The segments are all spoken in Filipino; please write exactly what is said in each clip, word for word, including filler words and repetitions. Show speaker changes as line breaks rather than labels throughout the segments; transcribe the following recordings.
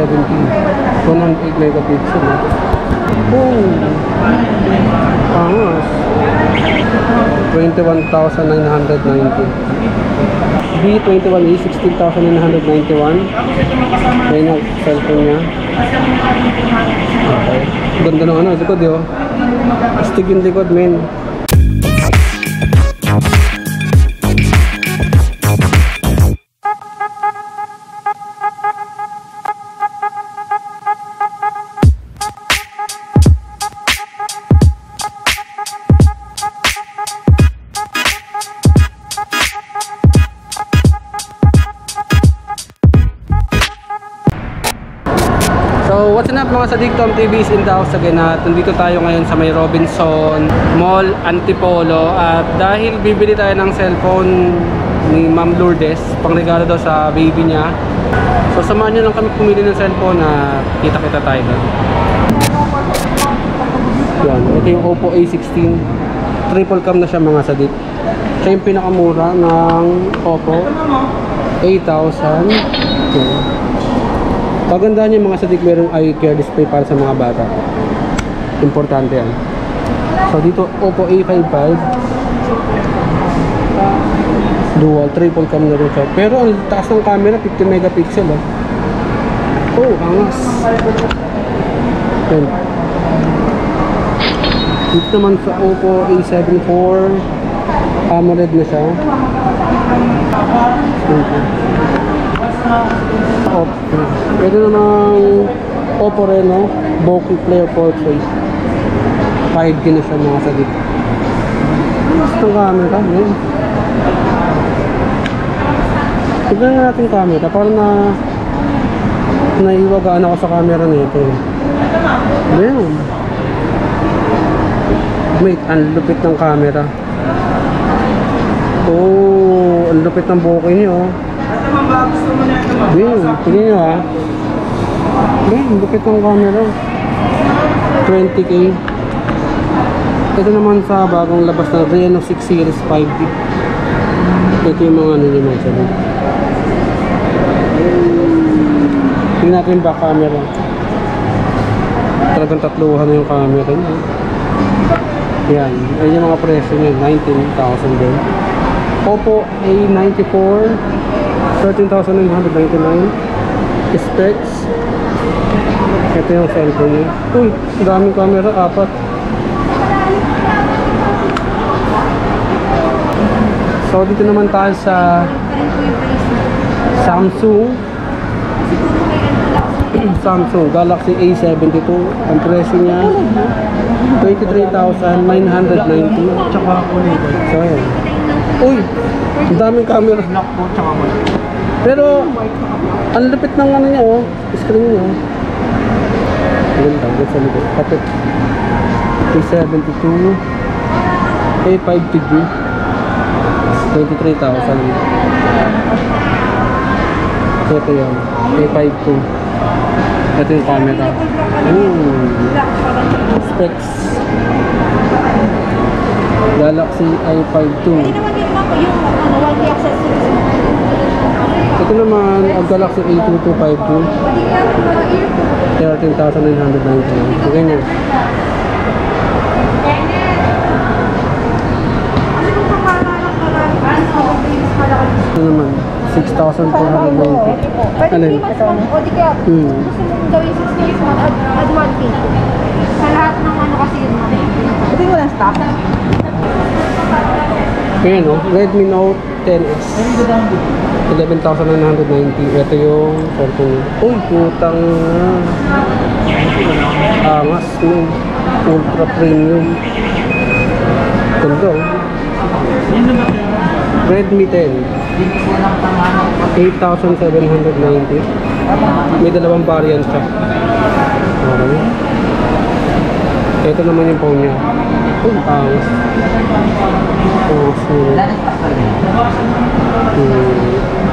seventy. one oh eight megapixel. Oh, pangas. twenty-one thousand nine hundred ninety. B twenty-one A sixteen thousand nine hundred ninety-one. Ayan yung cellphone niya. Okay. Ganda ng ano, likod yun. Astig yung likod, men. So what's up mga sadik, Tom T V is in the house again at nandito tayo ngayon sa may Robinson Mall, Antipolo. At dahil bibili tayo ng cellphone ni Ma'am Lourdes, pangregalo daw sa baby niya. So samahan nyo lang kami pumili ng cellphone na kita-kita tayo doon. Yan, ito yung Oppo A sixteen. Triple cam na siya mga sadik. Siya yung pinakamura ng Oppo. eight thousand. Okay. Pagandaan niya mga sadik, merong eye care display para sa mga bata. Importante yan. So dito Oppo A fifty-five. Dual, triple cam na rin siya. Pero ang taas ng camera, fifty megapixel. Oh, oh angas. Then, dito naman sa Oppo A seventy-four. AMOLED na siya. Okay. Oppo. Ito namang Oppo Reno Bokeh Player Portrait. five K na siya mga sadik. Gusto ng camera yun. Tignan na natin camera. Parang na naiwagaan ako sa camera nito. Ayan. Wait, ang lupit ng camera. Oh, ang lupit ng bokeh niyo. Ayan, tignan nyo ha. Ayan, lupit ng camera. twenty K. Ito naman sa bagong labas na Reno six series five D. Ito yung mga ano nyo mga sabi. Tingnan natin yung back camera. Talagang tatluhan na yung camera nyo. Yan, ayun yung mga presyo nyo. nineteen thousand din. Oppo A ninety-four, thirteen thousand nine hundred ninety-nine. Specs. Ito yung cellphone niya. Uy, daming camera, apat. So dito naman tayo sa Samsung. Samsung Galaxy A seventy-two. Ang presyo niya twenty-three thousand nine hundred ninety. Tsaka so ayan. Uy, ang daming camera. Pero ang lupit ng ano niya oh, screen niya. Ayan daw, sa likod. Kapit. A seventy-two. A five T V. twenty-three thousand. Ito yun. A five two. Ito yung camera. Ooh. Specs. Galaxy A fifty-two. Ito naman ang Galaxy A twenty-two fifty-two. thirteen thousand nine hundred ninety-nine. So ganyan. Ito naman six thousand four hundred ninety. Ano yun? Hmm.
Gusto mong gawin six days mo, add one K. Sa lahat ng ano kasi yun mo. Hindi mo lang stock.
Ayan o, Redmi Note ten S. eleven thousand nine hundred ninety. Ito yung cellphone. Uy, putang angas yung ultra premium. Ganda o. Redmi ten. eight thousand seven hundred ninety. May dalawang variant siya. Okay. Ito naman yung phone niya. Uy, angas. Oh, so, hmm.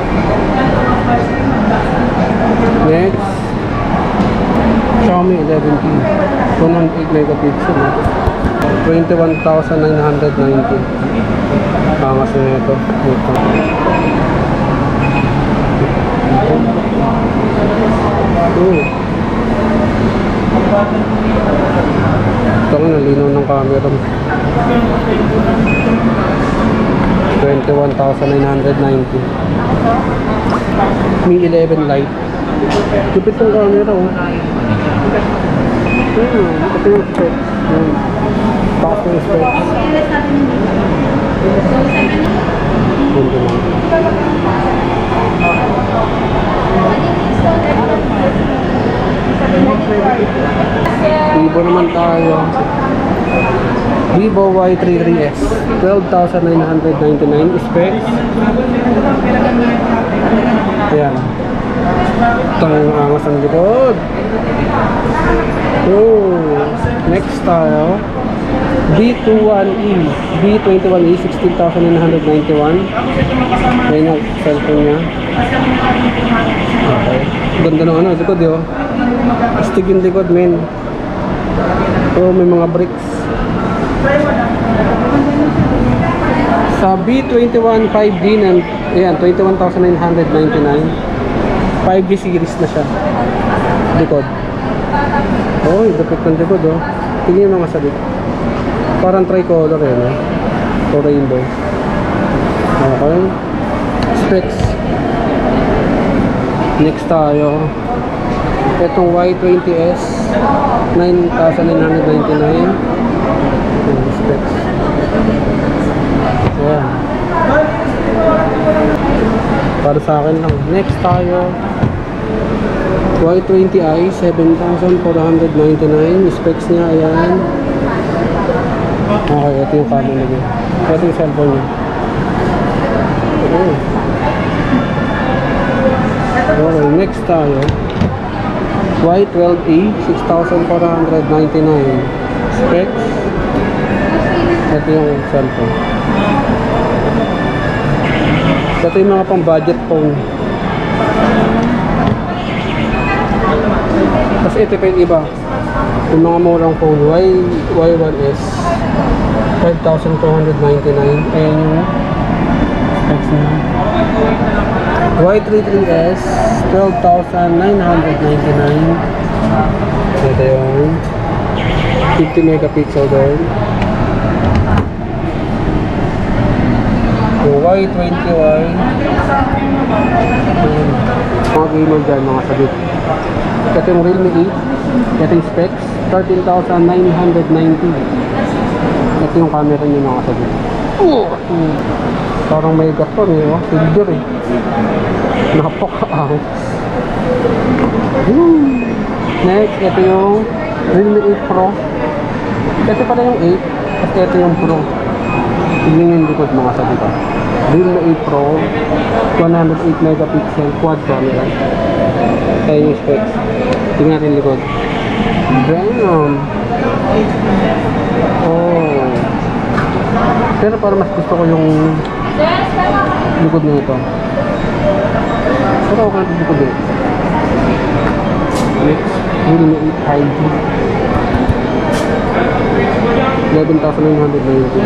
Next, Xiaomi eleven T, one oh eight megapixel, twenty-one thousand nine hundred ninety. Pangas na ito. Ito. Oh. camera. twenty-one thousand nine hundred ninety. Mi eleven Lite. Lupit yung camera, oh. Hmm, ito yung specs. Hmm. Takas yung specs. Ganda lang. Vivo naman tayo. Vivo Y thirty-three S. twelve thousand nine hundred ninety-nine specs. Ayan. Ito yung angas ang likod. Oh, next tayo. B twenty-one E. B twenty-one E, sixteen thousand nine hundred ninety-one. Ayan yung cellphone niya. Okay. Ganda ng ano, likod yun. Astig yung likod, men. Oh, may mga bricks. Sa B twenty-one five G ng, ayan, twenty-one thousand nine hundred ninety-nine. five G series na siya. Likod. Oh, yung dapit ng likod, oh. Tingnan yung mga salit. Parang tricolor, eh, no? O rainbow. Okay. Specs. Next tayo. Itong Y twenty S. nine thousand nine hundred ninety-nine. Ayan, specs. Ayan. Para sa akin lang. Next tayo. Y twenty I, seven thousand four hundred ninety-nine. Specs niya, ayan. Okay, ito yung camera niya. Ito yung cellphone niya. Okay. Okay, next tayo. Y twelve A, six thousand four hundred ninety-nine. Specs. Ito yung cellphone. Ito yung mga pang budget phone. Tapos ito pa yung iba. Yung mga murang phone. Y, Y one S, five thousand two hundred ninety-nine. Ayan yung specs niya. Y thirty-three S, twelve thousand nine hundred ninety-nine. Ito yung fifty megapixel doon. Yung Y twenty Y, mga gamer dyan, mga sabit. Ito yung Realme eight. Ito yung specs, thirteen thousand nine hundred ninety. Ito yung camera niya, mga sabit. Oh! Hmm. Parang may gaton eh, oh. Silver eh. Napaka-ahos. Hmm. Next, ito yung Realme eight Pro. Ito pala yung eight, at ito yung Pro. Tignan yung likod, mga sabit. Realme eight Pro, one hundred eight megapixel quad camera. Kaya yung specs. Tingnan natin likod. Damn! Oh! Pero para mas gusto ko yung likod na ito. Pero okay na likod eh. Next, Realme eight five G. eleven thousand nine hundred ninety.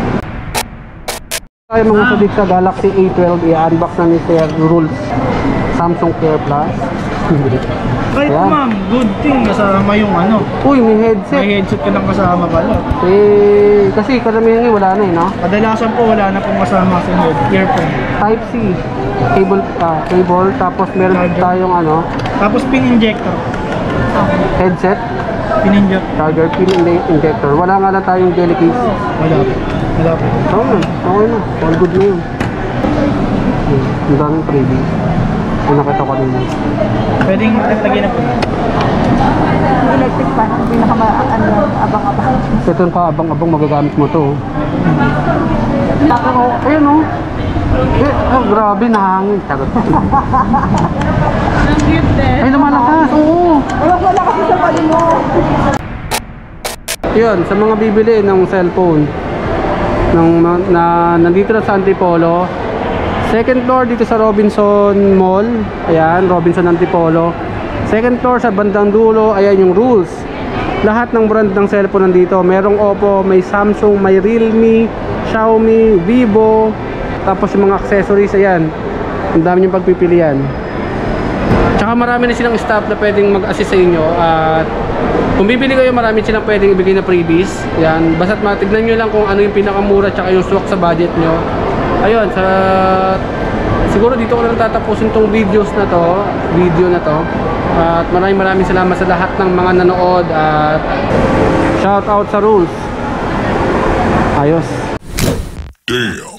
Tayo mga sadik sa Galaxy A twelve, i-unbox na ni Sir Rules. Samsung Care Plus.
Right, ma'am, good thing kasama yung ano.
Uy, may headset.
May headset ka lang kasama pala.
Eh, kasi karamihan ngayon wala na eh, no?
Kadalasan po wala na pong kasama sa head, earphone.
Type C. Cable, ah, cable. Tapos meron
Charger.
tayong ano,
Tapos pin injector.
headset.
Pin injector.
Charger, pin in- injector. Wala nga lang tayong jelly case.
Wala po. Wala po.
Oo na, okay na. All good na yun. Hmm, ang daming freebies. Yung nakita ko nila.
Pwedeng lagyan na po.
Electric fan, ang pinaka-abang-abang.
Ito yung kaabang-abang magagamit mo to. Oh, ayun oh. Eh, oh, grabe, nahangin. Charot. Ay, lumalakas. Oo.
Ayok wala kasi sa pali mo.
Yun, sa mga bibili ng cellphone ng, na, nandito na sa Antipolo, second floor dito sa Robinson Mall. Ayan, Robinson Antipolo. Second floor sa bandang dulo, ayan yung Rules. Lahat ng brand ng cellphone nandito. Merong Oppo, may Samsung, may Realme, Xiaomi, Vivo. Tapos yung mga accessories, ayan. Ang dami yung pagpipilian. Tsaka marami na silang staff na pwedeng mag-assist sa inyo at Kung bibili kayo, marami silang pwedeng ibigay na freebies. Yan, basta't matignan nyo lang kung ano yung pinakamura tsaka yung swak sa budget nyo. Ayun, sa siguro dito ko lang tatapusin tong videos na to, video na to. At maraming maraming salamat sa lahat ng mga nanood at shout out sa Rules. Ayos.
Damn.